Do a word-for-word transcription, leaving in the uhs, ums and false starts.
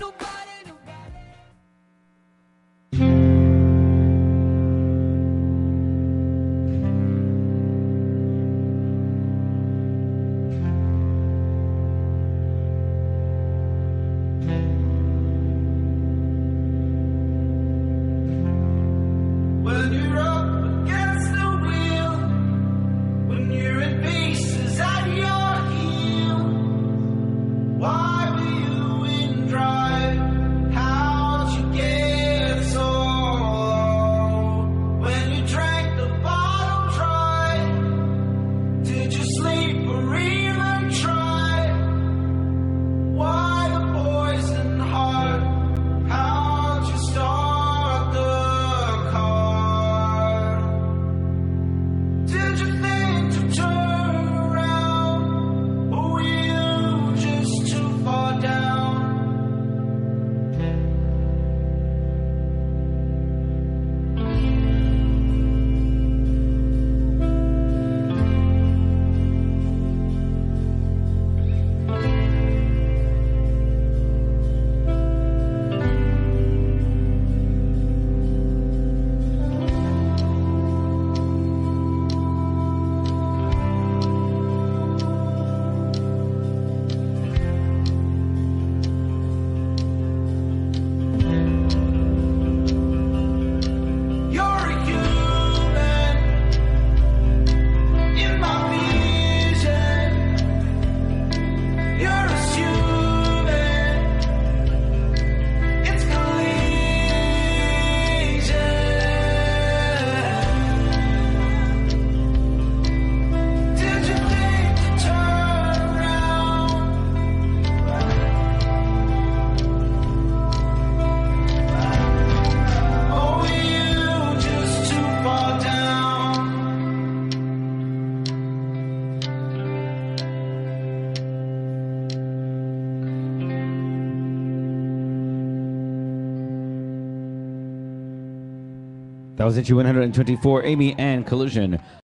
When you're up against the wheel, when you're in pieces at your heel, why were you in drive? How'd you get so low? When you drank the bottle dry, did you sleep or even try? Why the poison heart? How'd you start the car? Did you think to turn around, or were you just too far down? You're a human in my vision. You're assuming it's collision. Did you think to turn around? Or were you just too far down? That was issue one hundred twenty-four, Amy Ann Collision.